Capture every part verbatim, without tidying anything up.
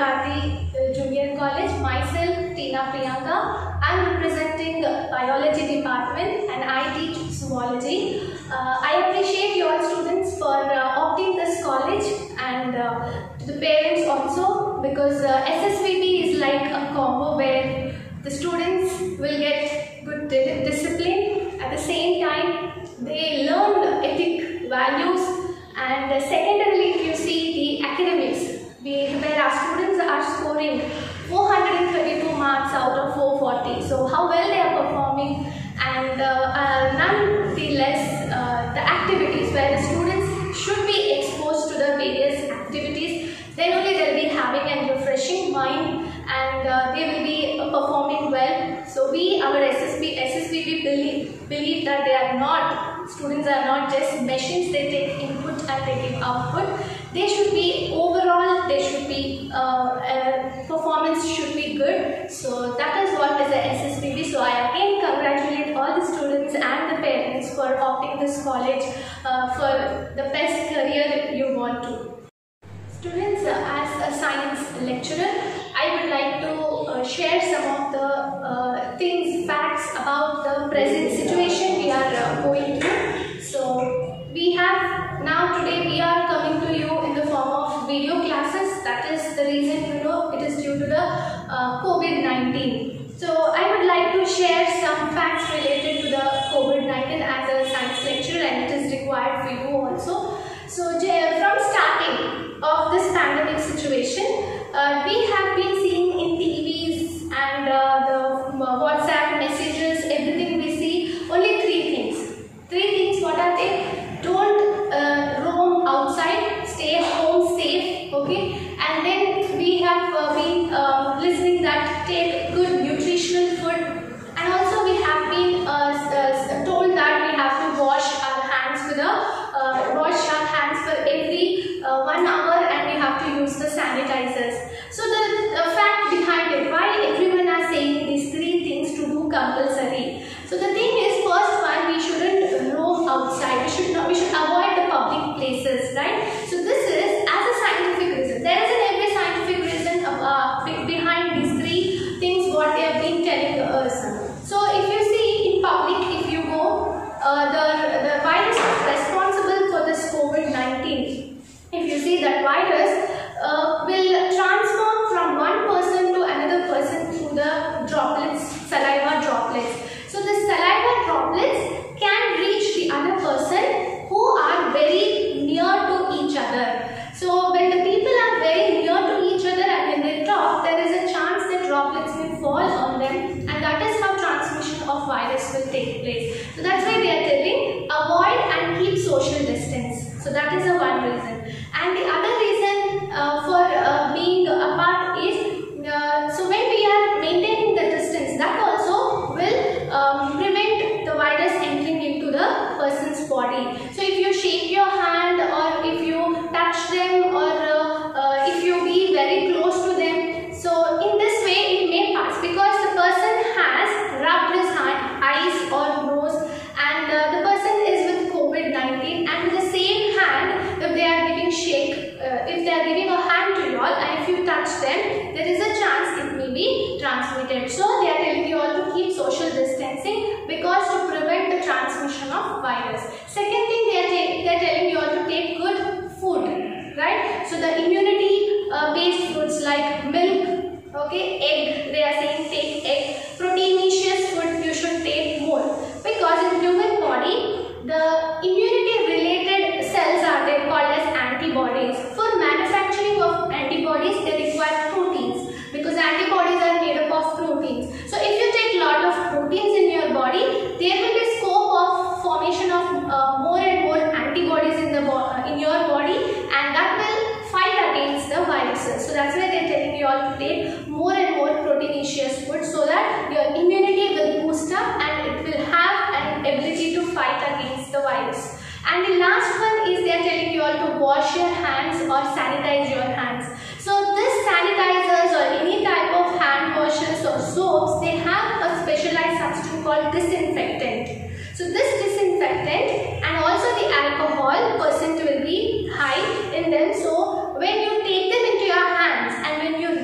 Bharati uh, Junior College. Myself, Tina Priyanka. I am representing Biology Department and I teach zoology. Uh, I appreciate you all students for uh, opting this college, and uh, to the parents also, because uh, S S V B is like a combo where the students will get good di discipline. At the same time, they learn ethic, values, and uh, secondarily, if you see the academics, we, where our students are scoring four hundred thirty-two marks out of four forty. So how well they are performing, and uh, uh, none the less uh, the activities where the students should be exposed to the various activities. Then only they will be having a refreshing mind, and uh, they will be uh, performing well. So we, our S S B, S S V B believe, believe that they are not, students are not just machines, they take input and they give output. They should be overall, they should be, uh, uh, performance should be good. So that is what is the S S V B. So I again congratulate all the students and the parents for opting this college uh, for the best career you want to. Students, uh, as a science lecturer, I would like to uh, share some of the uh, things, facts about the present situation we are uh, going through. So we have now today we are coming to you in the form of video classes. That is the reason, you know, it is due to the uh, COVID nineteen. So I would like to share some facts related to the COVID nineteen as a science lecturer, and it is required for you also. So from starting of this pandemic situation, uh, we have been seeing in T Vs and uh, the uh, WhatsApp messages, everything we see, only three things. Three things, what are they? Don't uh, roam outside, stay home safe, okay? And then we have uh, been uh, listening that take good nutritional food, and also we have been uh, uh, told that we have to wash our hands with a uh, wash our hands for every uh, one hour, and we have to use the sanitizers. So the, the fact behind it, why everyone are saying these three things to do compulsory. So the thing is, first one, we shouldn't roam outside. We should not. We should avoid the public places, right? So this is as a scientific reason. There is an every scientific reason uh, behind these three things what they have been telling us. So if you see in public, if you go, uh, the the virus responsible for this COVID nineteen. If you see that virus uh, will transform from one person to another person through the droplets, saliva droplets. So the saliva droplets can reach the other person who are very near to each other. So when the people are very near to each other and when they talk, there is a chance that droplets will fall on them, and that is how transmission of virus will take place. So that's why they are telling avoid and keep social distance. So that is the one reason. And the other reason uh, for uh, being apart is, uh, so when we are maintaining the distance, that also will um, prevent the virus entering into the person's body. So if you shake your hand, or if you touch them, or uh, uh, if you be very close to them, so in this way it may pass, because the person has rubbed his hand, eyes or nose, and uh, the person is with COVID nineteen, and with the same hand, if they are giving shake, uh, if they are giving a hand to you all, and if you touch them, there is a chance it may be transmitted. So they are telling you all to keep social distancing, because to prevent the transmission of virus. Second thing, they are, they are telling you all to take good food, right? So the immunity uh, based foods like milk, okay, egg, they are saying take egg, proteinaceous food you should take more, because in human body the immunity related cells are there called as antibodies. For manufacturing of antibodies they require proteins, because antibodies are made up of proteins. So if you take lot of proteins in your body, there will be scope of formation of uh, more and more antibodies in the uh, in your body, and that will fight against the viruses. So that's why they are telling you all to take more and more proteinaceous food, so that your immunity will boost up and it will have an ability to fight against the virus. And the last one is they are telling you all to wash your hands or sanitize your hands. So this sanitizers or any type of hand washes or soaps, they have a specialized substance called disinfectant. So this disinfectant and also the alcohol percent will be high in them. So when you take them into your hands and when you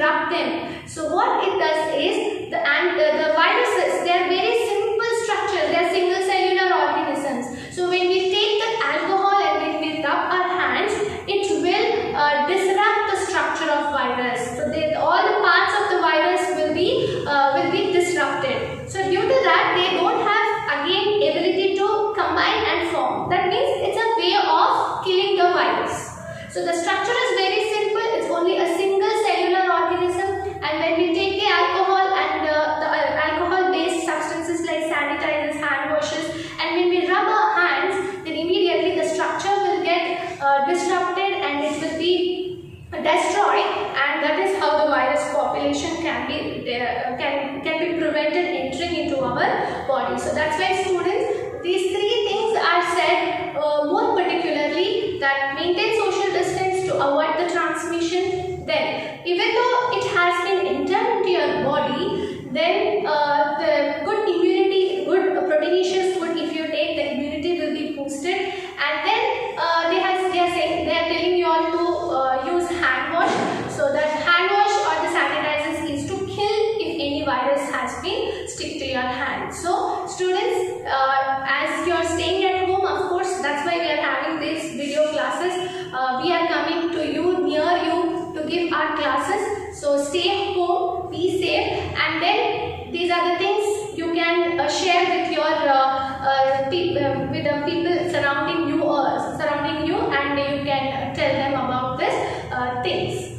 uh, can can be prevented entering into our body. So that's why students, these three things are said uh, more particularly, that maintain social distance to avoid the transmission. Then, even though it has been entered into your body, then uh, the good immunity, good uh, proteinous food, if you take, the immunity will be boosted. And then uh, they have they are saying they are telling you all to uh, use hand wash. So that hand wash or the sanitizers is to kill if any virus has been stick to your hand. So students, uh, as you are staying at home, of course, that's why we are having these video classes. Uh, we are coming to you, near you, to give our classes. So stay home, be safe, and then these are the things you can uh, share with your uh, uh, people, uh, with the people surrounding you, or surrounding you, and you can tell them about this uh, things.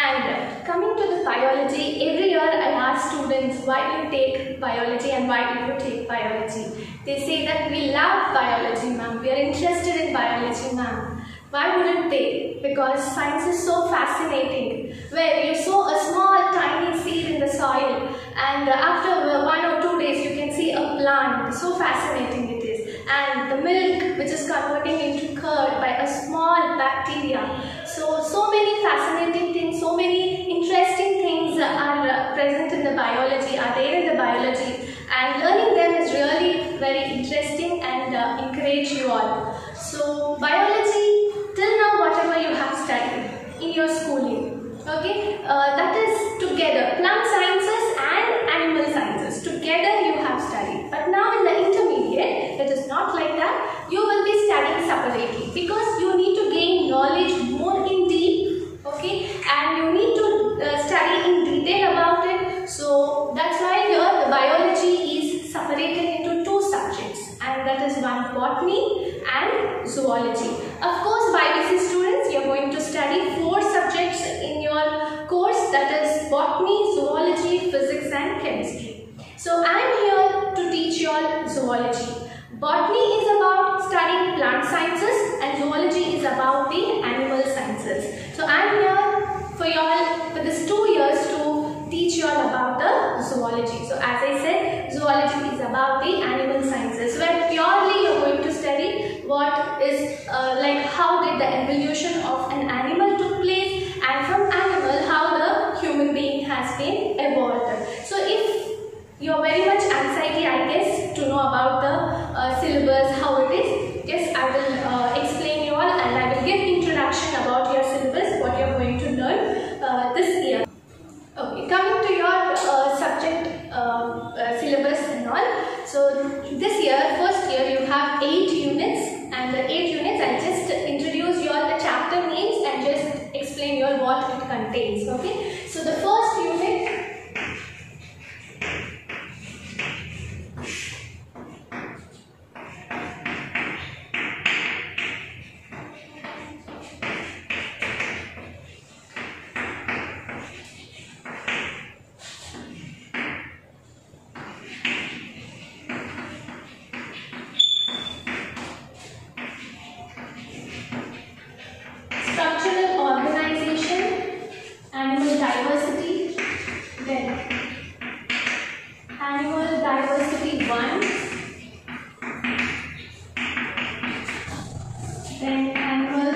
And coming to the biology, every year I ask students, why do you take biology and why do you take biology? They say that we love biology, ma'am. We are interested in biology, ma'am. Why wouldn't they? Because science is so fascinating, where you sow a small tiny seed in the soil, and after one or two days you can see a plant. So fascinating it is. And the milk which is converting into curd by a small bacteria. So, so many fascinating things, so many interesting things are present in the biology, are there in the biology, and learning them is really very interesting and uh, encourage you all. So, biology, till now whatever you have studied in your schooling, okay, uh, that is together, plant sciences and animal sciences, together you have studied. But now in the intermediate, it is not like that. You will be studying separately, because you need to gain knowledge more in deep, okay, and you need to uh, study in detail about it. So that's why here the biology is separated into two subjects, and that is one botany and zoology. Of course, Y B C students, you are going to study four subjects in your course, that is botany, zoology, physics and chemistry. So I am here to teach you all zoology. Botany is about studying plant sciences and zoology is about the animal sciences. So I am here for you all for this two years to teach you all about the zoology. So as I said, zoology is about the animal sciences, where purely you are going to study what is uh, like how did the evolution of an animal took place, and from animal how the human being has been evolved. So if you are very much anxiety, I guess, to know about the uh, syllabus, how it is, yes, I will uh, explain you all, and I will give introduction about your syllabus, what you are going to learn uh, this year. Okay, coming to your uh, subject uh, uh, syllabus and all. So this year, first year, you have eight units, and the eight units, I'll just introduce you all the chapter names and just explain you all what it contains. Okay, so the first unit. Structural organization, animal diversity, then animal diversity one, then animal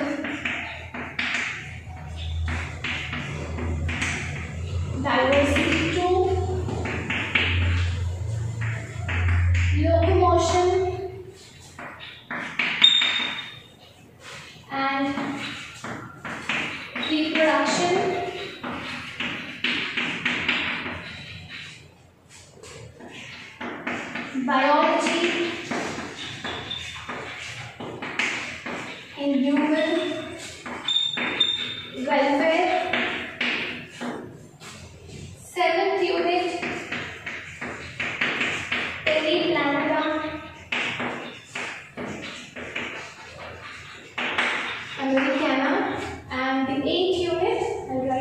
diversity two, locomotion and reproduction, biology in human welfare, seventh unit, Periplankton, Americana, and the eighth unit, I'll write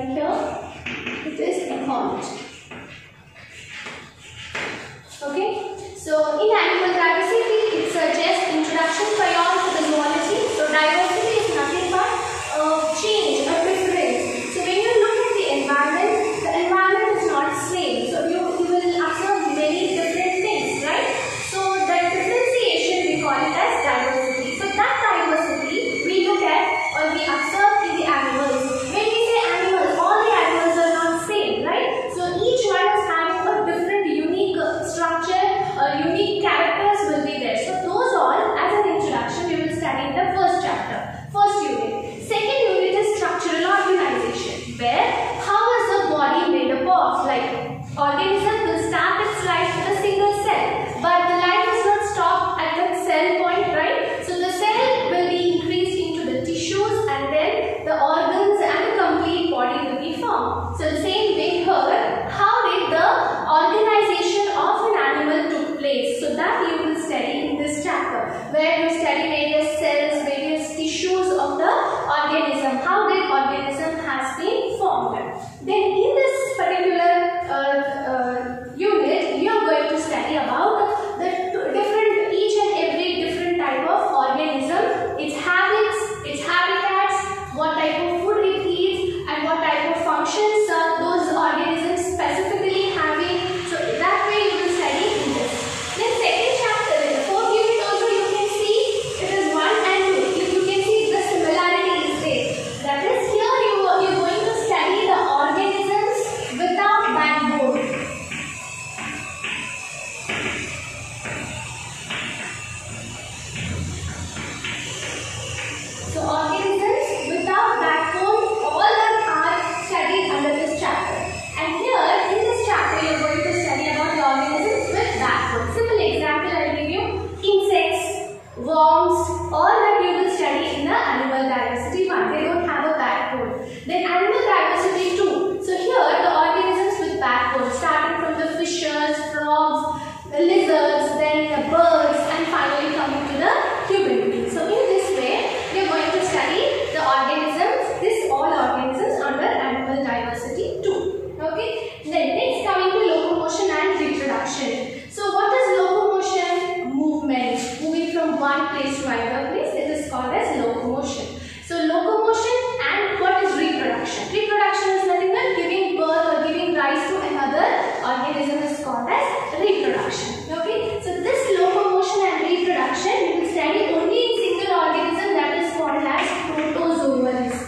Then animal diversity two. So here the organisms with backbones, starting from the fishes, frogs, the lizards, then the birds, and finally coming to the human beings. So in this way, we are going to study the organisms, this all organisms under animal diversity two. Okay. Then next coming to locomotion and reproduction. So what is locomotion? Movement, moving from one place to another place. It is called as locomotion. So locomotion, and what is reproduction? Reproduction is nothing but giving birth or giving rise to another organism is called as reproduction. Okay. So this locomotion and reproduction we will study only in single organism, that is called as protozoans.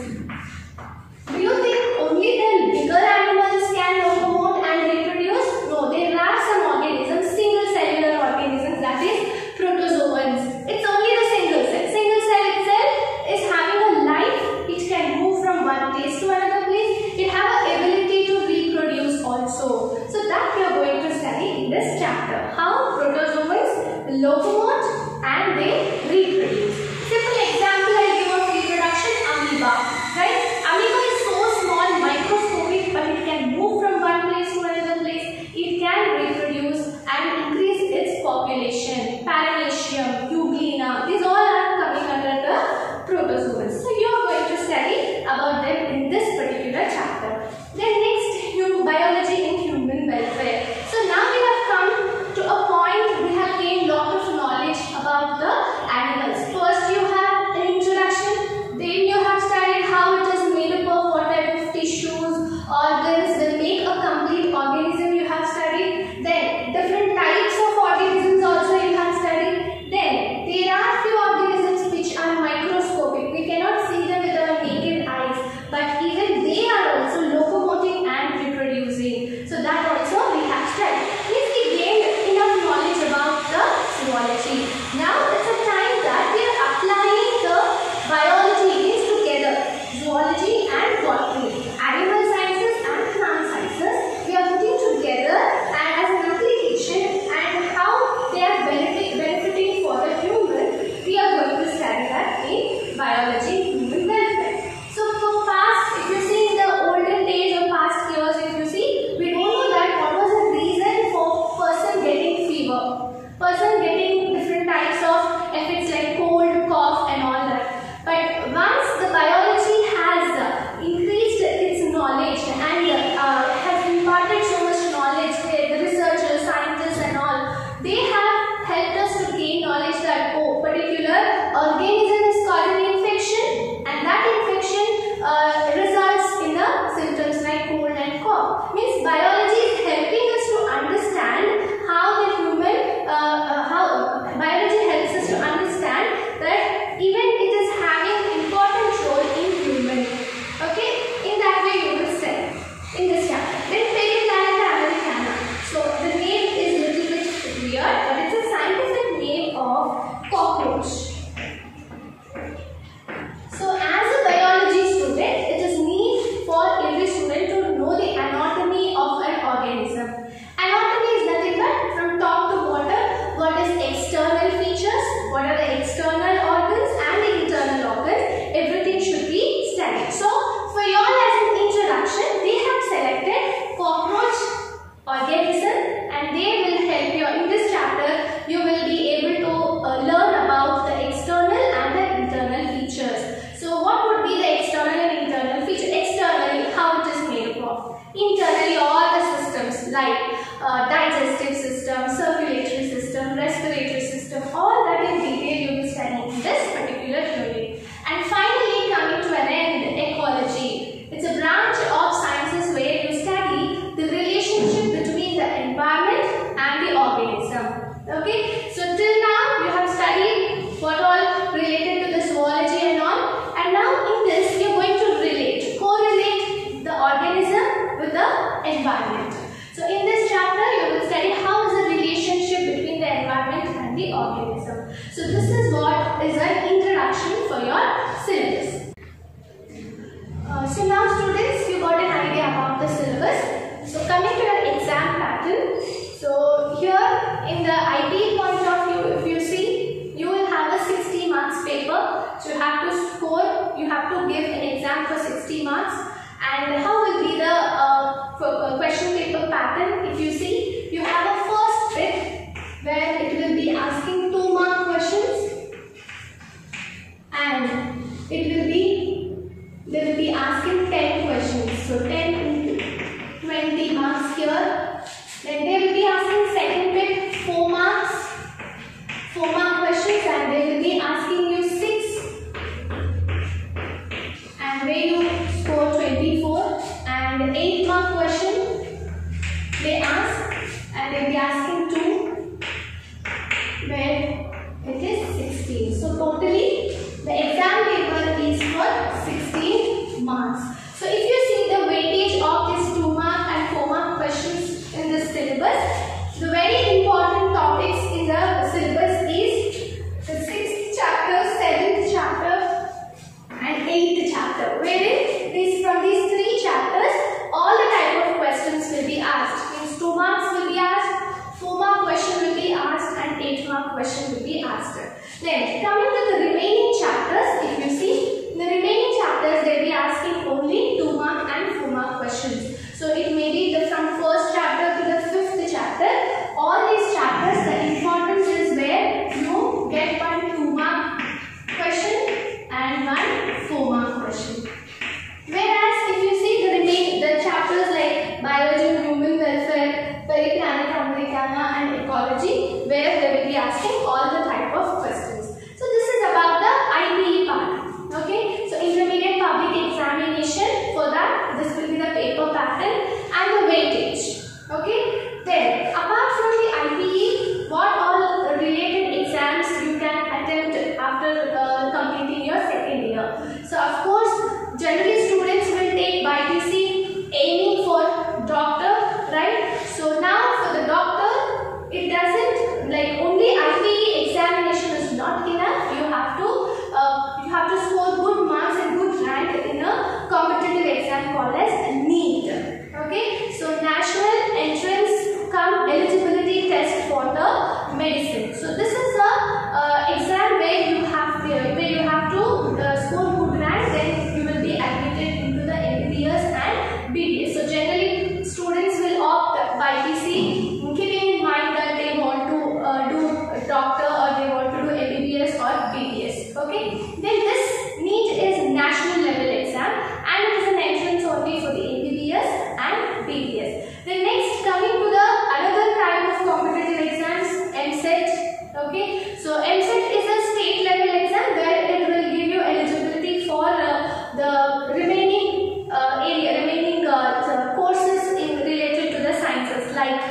Do you think only the bigger animals can locomote and reproduce? No, there are some organisms, single cellular organisms, that is protozoans. It's only the single cell. Single cell itself is having a life. It can move from one place to another place. It has an ability to reproduce also. So that we are going to study in this chapter. How protozoans locomote and they reproduce. Simple example I give of reproduction, amoeba. Right? Amoeba is so small, microscopic, but it can move from one place to another place. It can reproduce and increase its population. Paramecium, Euglena, these all are coming under the protozoans. So you are going to study about them in this particular chapter. Then next, you biology in human welfare. So now we have come to a point, we have gained lot of knowledge about the animals. First you have an introduction, then you have studied how it is made up of, what type of tissues, organs will make a complete organism you have studied. Then different types of organisms also you have studied. Then there are few organisms which are microscopic. We cannot see them with our naked eyes, but even they are also locomoting and reproducing. So that also we have studied. Means we gained enough knowledge about the zoology. Now it's a time that we are applying the biology is together. Zoology and botany. Animal sciences and plant sciences we are putting together and as an application, and how they are benefit, benefiting for the human, we are going to study that in biology human welfare. So for past, if you see in the olden days or past years, if you see, we don't know that what was the reason for person getting fever, person getting different types of effects like cold, cough and all that. But once the biology has uh, increased its knowledge and uh, has imparted so much knowledge, the researchers, scientists and all, they have helped us to gain knowledge that oh, particular organism is causing infection, and that infection uh, results in the symptoms like cold and cough. Means biology is helping us to understand how the human, uh, uh, how biology helps us to understand that even it is having important role in human. Okay, in that way you will study in this chapter. Then Periplaneta americana. So the name is little bit weird, but it's a scientific name of cockroach. So as a biology student, it is need for every student to know the anatomy of an organism. Anatomy is nothing but from top to bottom, what is external features, what are the external organs and the internal organs, everything should be studied. So for you all as an introduction, they have selected cockroach organism and they will help you. In this chapter, you will be able to uh, learn about the external and the internal features. So what would be the external and internal feature? Externally, how it is made up of. Internally, all the systems like uh, digestive system, circulatory system, respiratory system, all that in detail you will study in this particular unit. And finally, coming to an end, ecology. It's a branch of sciences where you study the relationship between the environment and the organism. Okay, so till now you have studied what all related to the zoology and all, and now in this we are going to relate, correlate the organism with the environment. So in this chapter you will study how is the relationship between the environment and the organism. So this is what is an introduction for your syllabus. Uh, so now students, you got an idea about the syllabus. So coming to your exam pattern. So here in the I T point of view, if you see, you will have a sixty marks paper. So you have to score, you have to give an exam for sixty marks. mark question they ask, and they'll be asking two, where it is sixteen. So totally the exam paper is for sixteen marks. So if you see the weightage of these two mark and four mark questions in the syllabus, the very important topics in the syllabus is the sixth chapter, seventh chapter and eighth chapter, wherein these, from these three chapters all the type of questions will be asked. Means two marks will be asked, four mark question will be asked and eight mark question will be asked. Then coming to the remaining chapters, if you see, in the remaining chapters they will be asking only two mark and four mark questions. So it may be the from first chapter to the fifth chapter. All these chapters, the importance is where you get one two mark question and one four mark question. Whereas if you see the remain the chapters like biology, human welfare, periplanet americana and ecology, where they will be asking all the type of questions. So this is about the I P E part. Okay, so intermediate public examination, for that this will be the paper pattern and the weightage. Okay, then apart from the I P E, what all related exams you can attempt after uh, completing your second year? So of course, generally students will take B I P C aiming for doctor, right? So now for the doctor, it doesn't like only I P E examination is not enough. You have to uh, you have to score good marks and good rank in a competitive exam called as NEET. Okay, so national entrance cum eligibility test for the medicine. So this is a uh, exam where you have to, where you have to uh, score good rank, then you will be admitted into the M B B S and B D S. So generally students will opt by I P C, keeping in mind that they want to uh, do a doctor or they want to do M B B S or B D S. Okay, then this NEET is national level exam and it is an entrance only for the M B B S and B D S. Then next, coming to the another type of competitive exams, M CET. Okay, so M CET is a state level exam where it will give you eligibility for uh, the remaining uh, area, remaining uh, courses in related to the sciences like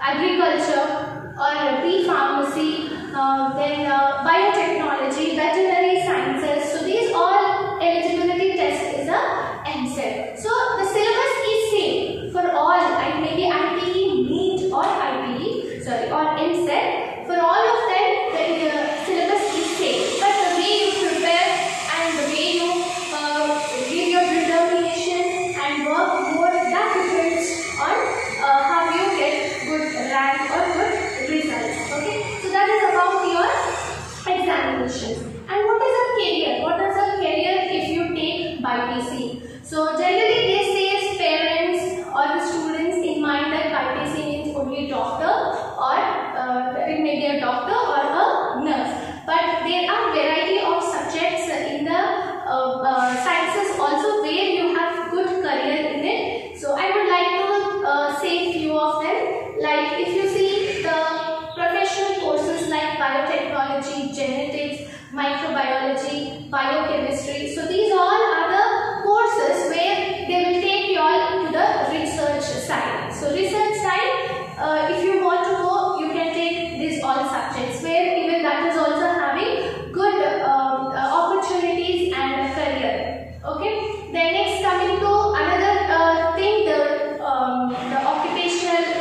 agriculture or pre-pharmacy, uh, then uh, biotechnology, veterinary sciences. So these all eligibility test is a M CET. So the syllabus is same for all, and maybe I P E, NEET or I P E, sorry, or M CET. For all of them, the uh, syllabus is same, but the way you prepare and the way you uh, give your determination and work more, that depends on uh, how you get good rank or good results. Okay, so that is about your examinations. And what is a career? What is a career if you take B I P C? So generally they say parents or the students in mind that B I P C means only doctor or uh, it may be a doctor or a nurse. But there are variety of subjects in the uh, uh, sciences also where you have good career in it. So I would like to uh, say few of them. Like if you see the professional courses like biotechnology, genetics, microbiology, biochemistry. So these all are the courses where they will take you all to the research side. So research side, uh, if you want to go, you can take these all subjects where even that is also having good um, uh, opportunities and career. Okay. Then next, coming to another uh, thing, the um, the occupational.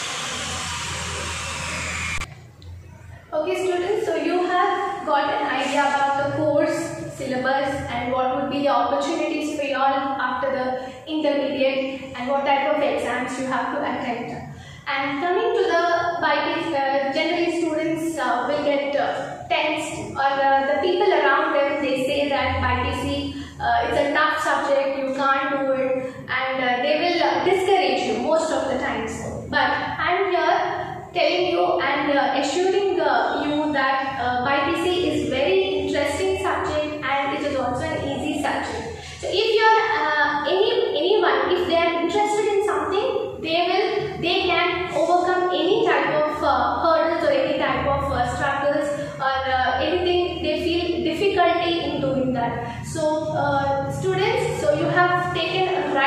Okay, students. So you have got an idea about the course syllabus and what would be the opportunities for you all after the intermediate and what type of exams you have to attempt. And coming to the B I P C, uh, generally students uh, will get uh, tensed, or uh, the people around them, they say that B I P C uh, it's a tough subject, you can't do it, and uh, they will uh, discourage you most of the times. But I am here telling you and uh, assuring uh, you that uh, B I P C is very interesting subject and it is also an easy subject. So if you are uh, any anyone, if they are interested in something, they will they can overcome any type of uh, hurdles or any type of uh, struggles or uh, anything they feel difficulty in doing that. So uh, students, so you have taken a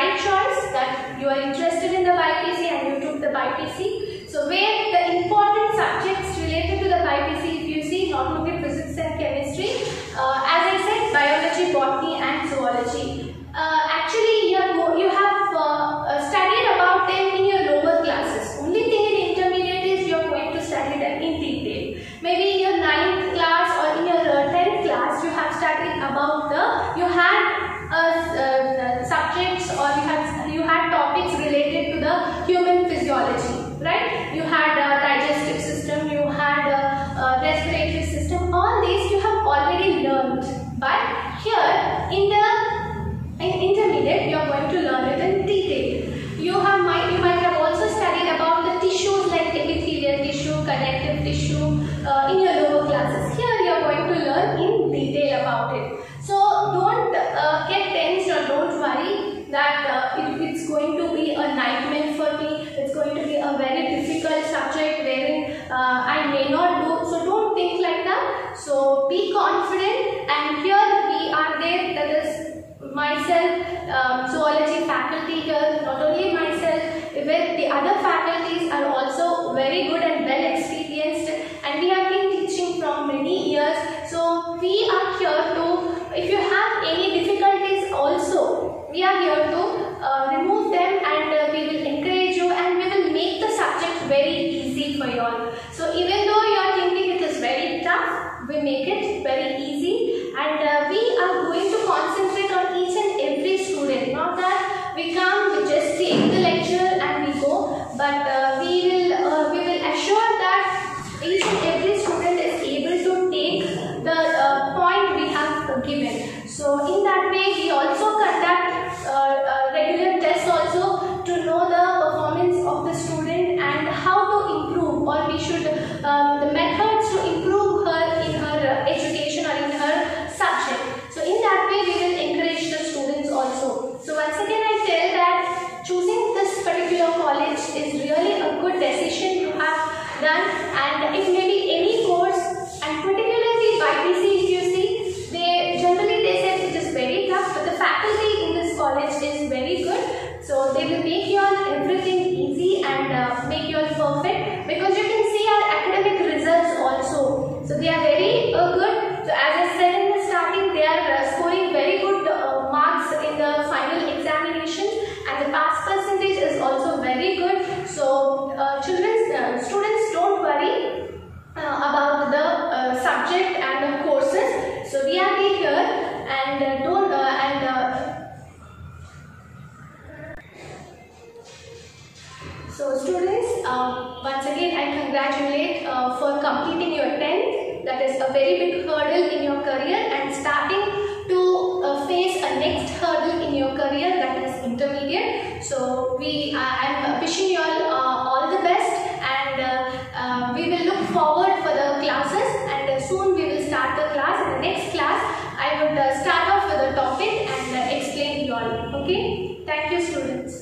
B I P C. So where the important subjects related to the B I P C, if you see, not only physics and chemistry, uh, as I said, biology, botany and zoology. Uh, actually, you have, you have uh, studied about them in your lower classes. Only thing in intermediate is you are going to study them in detail. Maybe in your ninth class or in your uh, tenth class, you have studied about the, you had uh, uh, subjects or you had, you had topics related to the human physiology, right? You had a digestive system, you had a, a respiratory system, all these you have already learned. But here in the in intermediate, you are going to learn it in detail. You have might you might have also studied about the tissues like epithelial tissue, connective tissue uh, in your lower classes. Here you are going to learn in detail about it. So don't uh, get tensed or don't worry that uh, it, it's going to be a nightmare for me. It's going to be a very difficult subject wherein uh, I may not do. So don't think like that. So be confident, and here we are there. That is myself, um, zoology faculty here, not only myself, even the other faculties are also very good and well experienced, and we have been teaching from many years. So we are here to, if you have any difficulties also, we are here to uh, remove them, and uh, we will encourage you, and we will make the subject very easy for you all. So even though you are thinking it is very tough, we make it very easy, and uh, we are going to concentrate on each and every student. Not that we come, we just take the lecture and we go, but uh, we will uh, we will assure that each and every student is able to take the uh, point we have given. So in that way, we also conduct uh, uh, regular tests also to know the performance of the student and how to improve, or we should um, the methods to improve her in her uh, education or in her subject. So in that way, we will encourage the students also. So once again, I tell that choosing this particular college is really a good decision you have done, and it may be any course, and particularly B I P C, if you see, they generally they say it is very tough, but the faculty in this college is very good. So they will make you all everything easy and uh, make you all perfect, because you can see our academic results also. So they are very uh, good. So as I said in the starting, they are uh, scoring very good uh, marks in the final examination, and the pass percentage is also very good. So uh, children, uh, students, don't worry uh, about the uh, subject and the courses. So we are here, and uh, don't uh, and uh, so students, uh, once again I congratulate uh, for completing your tenth. That is a very big hurdle in your career, and starting to uh, face a next hurdle in your career, that is intermediate. So we, uh, I am wishing you all uh, all the best, and uh, uh, we will look forward for the classes, and uh, soon we will start the class. In the next class, I would uh, start off with a topic and uh, explain you all. Okay? Thank you, students.